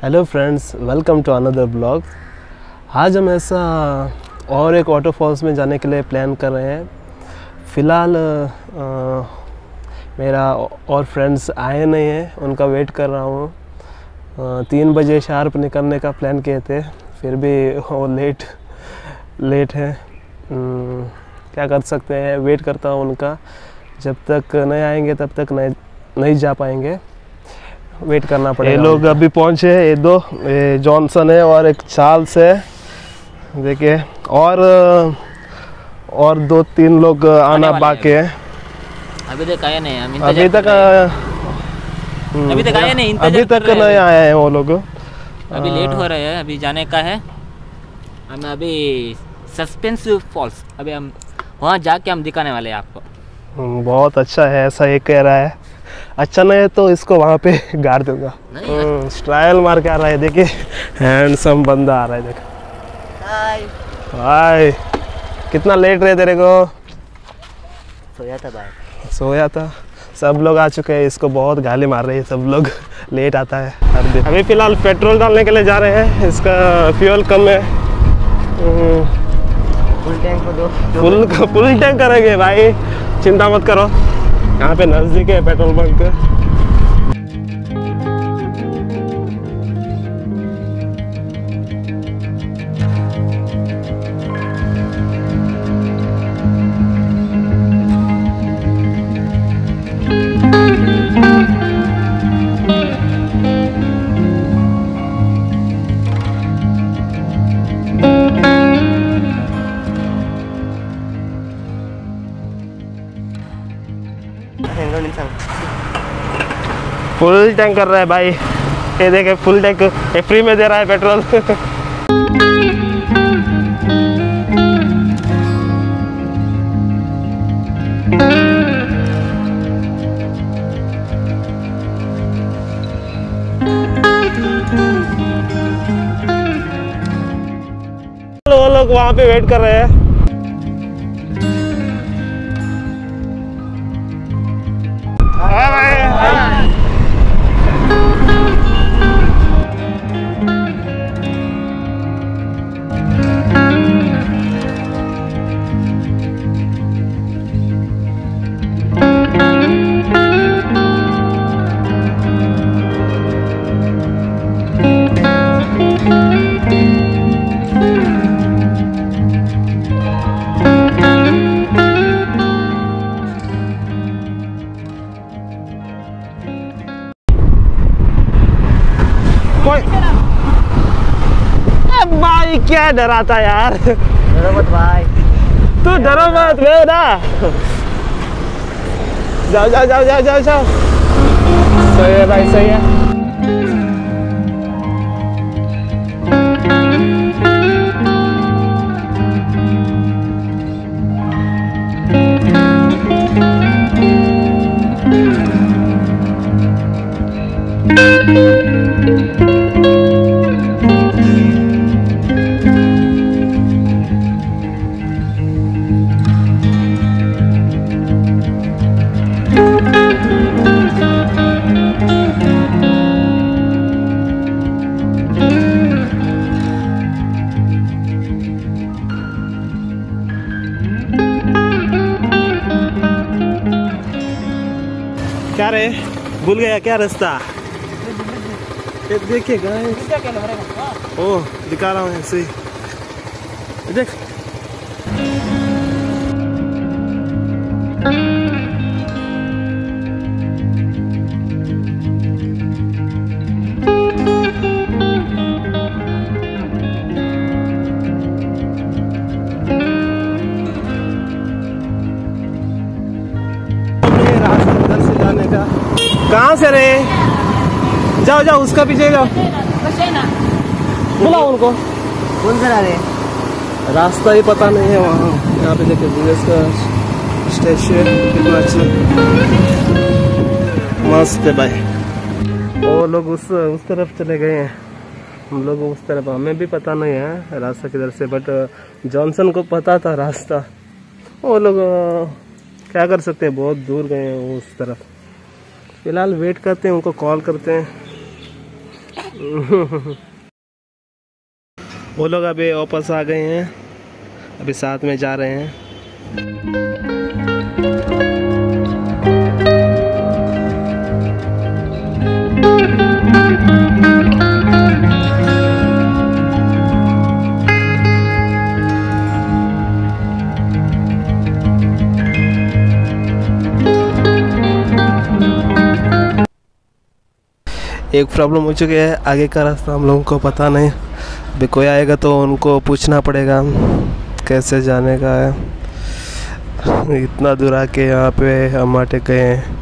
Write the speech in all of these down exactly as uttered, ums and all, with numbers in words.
Hello friends, welcome to another blog. आज हम ऐसा और एक वाटरफॉल्स में जाने के लिए प्लान कर रहे हैं। फ़िलहाल मेरा और फ्रेंड्स आए नहीं हैं, उनका वेट कर रहा हूँ। तीन बजे शार्प निकलने का प्लान किए थे, फिर भी वो लेट लेट है। क्या कर सकते हैं, वेट करता हूँ उनका। जब तक नहीं आएंगे तब तक नहीं नहीं जा पाएंगे, वेट करना पड़ेगा। ये लोग अभी पहुंचे हैं, ये दो, ये जॉनसन है और एक चार्ल्स है। देखिए, और और दो तीन लोग आना बाकी है। अभी तक आया नहीं, हम अभी तक अभी तक आया नहीं, अभी तक नहीं आए हैं वो लोग। अभी लेट हो रहे हैं, अभी जाने का है हमें। अभी सस्पेंस फॉल्स, अभी हम वहाँ जाके हम दिखाने वाले हैं आपको। बहुत अच्छा है, ऐसा ये कह रहा है। अच्छा नहीं है तो इसको वहाँ पे गाड़ दूंगा। स्टाइल मार के आ रहा है, देखिए हैंडसम बंदा आ रहा है। देखो, हाय हाय। कितना लेट रहे तेरे को? सोया था भाई, सोया था। सब लोग आ चुके हैं, इसको बहुत गाली मार रही है सब लोग। लेट आता है हर दिन। अभी फ़िलहाल पेट्रोल डालने के लिए जा रहे हैं, इसका फ्यूल कम है। फुल टैंक को दो। फुल फुल टैंक करेंगे भाई, चिंता मत करो। यहाँ पे नज़दीक है पेट्रोल बंक। फुल टैंक कर रहा है भाई, ये देखे फुल टैंक, ये फ्री में दे रहा है पेट्रोल। वो लोग वहाँ पे वेट कर रहे हैं। भाई क्या डराता यार। डरो मत भाई, तू डरो मत बेटा। जाओ जाओ जाओ जाओ जाओ जाओ। सही है भाई, सही है। क्या रे, भूल गया क्या रास्ता? देखिए गाइस, ओह दिखा रहा हूँ ऐसे ही, देख। कहाँ से रे? जाओ जाओ, उसका पीछे जाओ, बुलाओ उनको। कौन सा रे? रास्ता ही पता नहीं है वहाँ। यहाँ पे देखिए विलेज का स्टेशन कितना अच्छा, मस्त है भाई। वो लोग उस उस तरफ चले गए हैं, हम लोग उस तरफ, हमें भी पता नहीं है रास्ता किधर से, बट जॉनसन को पता था रास्ता। वो लोग क्या कर सकते हैं, बहुत दूर गए हैं उस तरफ। फिलहाल वेट करते हैं, उनको कॉल करते हैं। वो लोग अभी वापस आ गए हैं, अभी साथ में जा रहे हैं। एक प्रॉब्लम हो चुकी है, आगे का रास्ता हम लोगों को पता नहीं। अभी कोई आएगा तो उनको पूछना पड़ेगा कैसे जाने का है। इतना दूर आके यहाँ पे हम अटक गए हैं।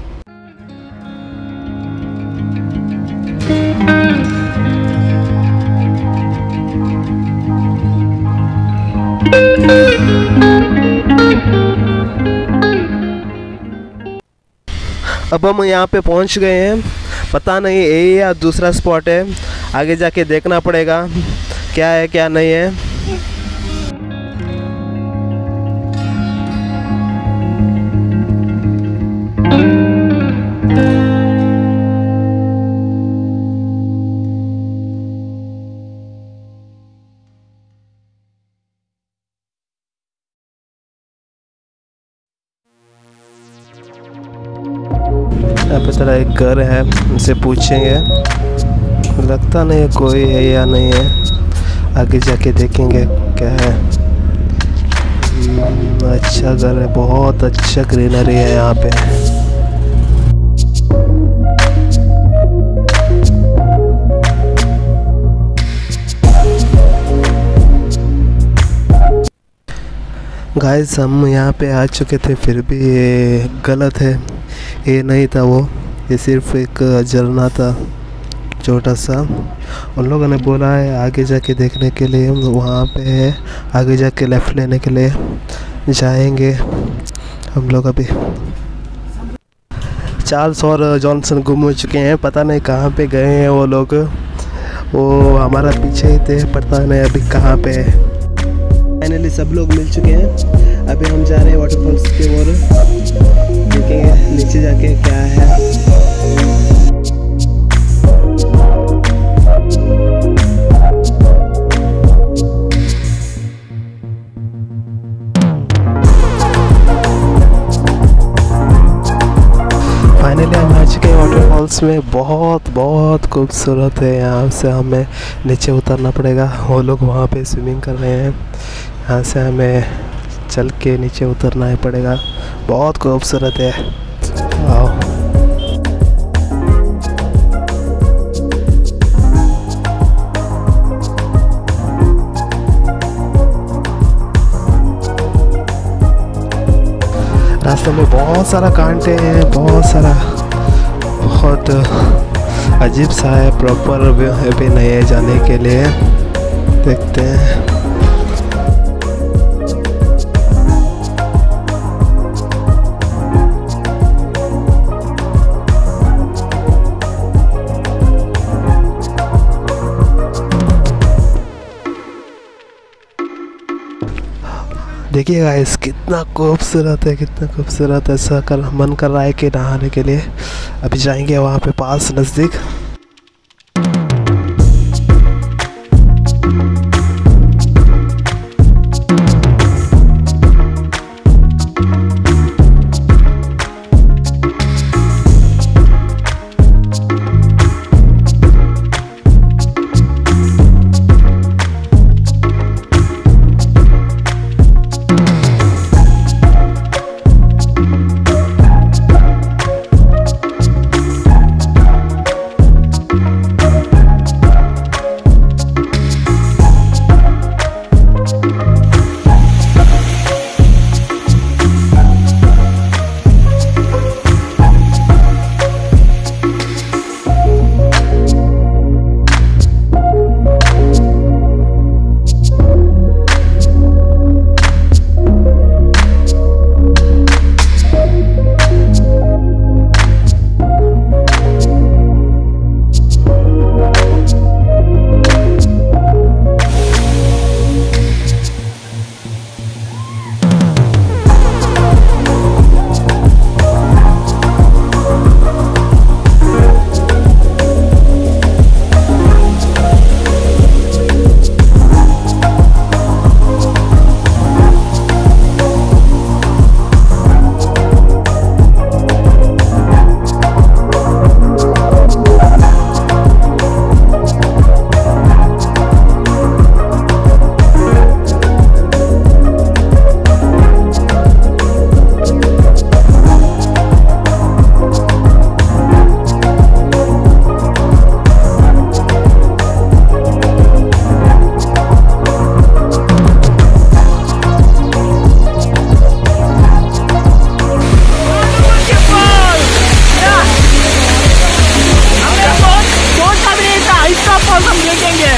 अब हम यहाँ पे पहुँच गए हैं, पता नहीं ये या दूसरा स्पॉट है, आगे जाके देखना पड़ेगा क्या है क्या नहीं है। यहाँ पे थोड़ा एक घर है, उनसे पूछेंगे, लगता नहीं है कोई है या नहीं है, आगे जाके देखेंगे क्या है। अच्छा घर है, बहुत अच्छा ग्रीनरी है यहाँ पे। गाइस हम यहाँ पे आ चुके थे, फिर भी ये गलत है, ये नहीं था वो, ये सिर्फ एक झरना था छोटा सा। उन लोगों ने बोला है आगे जाके देखने के लिए, वहाँ पे है, आगे जाके लेफ़्ट लेने के लिए जाएंगे हम लोग। अभी चार्ल्स और जॉनसन गुम हो चुके हैं, पता नहीं कहाँ पे गए हैं वो लोग, वो हमारा पीछे ही थे, पता नहीं अभी कहाँ पे है। फाइनली सब लोग मिल चुके हैं, अभी हम जा रहे हैं वाटरफॉल्स की ओर, देखेंगे नीचे जाके क्या है। फाइनली हम आ चुके हैं वाटरफॉल्स में, बहुत बहुत खूबसूरत है। यहाँ से हमें नीचे उतरना पड़ेगा, वो लोग वहाँ पे स्विमिंग कर रहे हैं, यहाँ से हमें चल के नीचे उतरना ही पड़ेगा। बहुत खूबसूरत है। आओ रास्ते में बहुत सारा कांटे हैं, बहुत सारा, बहुत अजीब सा है, प्रॉपर भी नहीं है जाने के लिए। देखते हैं। देखिए गाइस कितना खूबसूरत है, कितना खूबसूरत है। ऐसा कर मन कर रहा है कि नहाने के लिए। अभी जाएंगे वहाँ पे पास नज़दीक।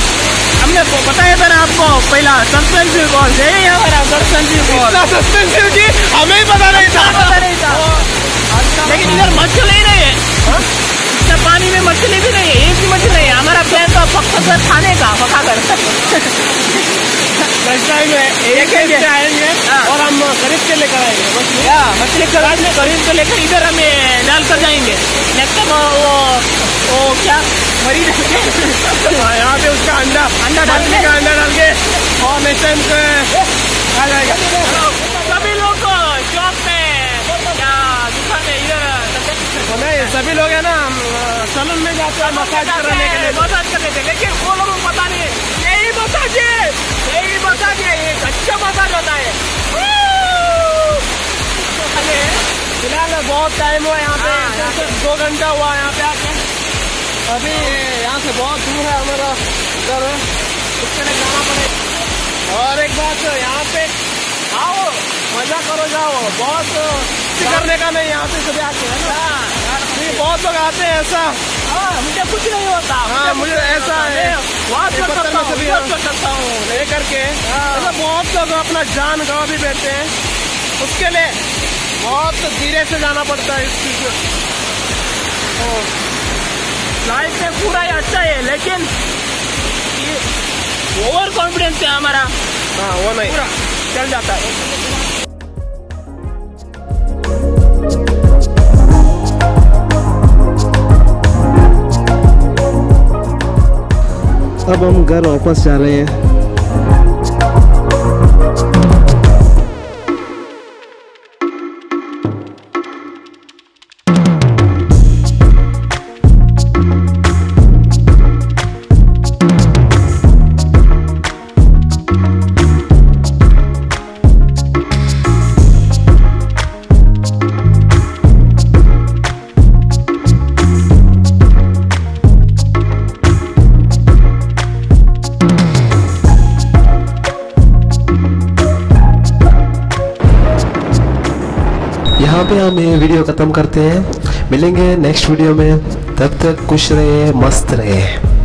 हमने बताया था ना आपको पहला सस्पेंसिव बॉल, यही हमारा सस्पेंसिव बॉल। सस्पेंसिव जी हमें ही पता नहीं था, पता नहीं था। लेकिन इधर मछली नहीं है, इधर पानी में मछली भी नहीं है, एक भी मछली नहीं है। हमारा प्लान तो पक्का खाने का, पका कर आएंगे और हम खरीद के लेकर आएंगे मछली। मछली खरीद के लेकर इधर हमें डाल कर जाएंगे। नेक्स्ट टाइम वो वो क्या मरी यहाँ पे उसका अंडा अंडा डाल के अंडा डाल के और नेक्स्ट टाइम आ जाएगा। सभी लोग शॉप में क्या दुकान में इधर नहीं, सभी लोग है ना सैलून में जाते हैं मसाज करने के लिए, मसाज करने के लिए। लेकिन वो लोगों को पता नहीं है यही मसाज है, यही मसाज है, एक अच्छा मसाज होता है। फिलहाल बहुत टाइम हुआ यहाँ पे, दो घंटा हुआ यहाँ पे आके। अभी यहाँ से बहुत दूर है हमारा घर, उसके लिए जाना पड़ेगा। और एक बात यहाँ पे आओ मजा करो, जाओ, बहुत करने का नहीं, यहाँ पे सभी आते हैं ना, बहुत लोग आते हैं ऐसा। मुझे कुछ नहीं होता, हाँ मुझे ऐसा है ले करके बहुत लोग अपना जान गंवा भी बैठते हैं, उसके लिए बहुत धीरे से जाना पड़ता है इस चीज को। लाइफ में पूरा ही अच्छा है, लेकिन ओवर कॉन्फिडेंस है हमारा, हाँ वो नहीं पूरा चल जाता है। अब हम घर वापस जा रहे हैं। यहाँ पे हम ये वीडियो ख़त्म करते हैं, मिलेंगे नेक्स्ट वीडियो में, तब तक खुश रहे, मस्त रहे।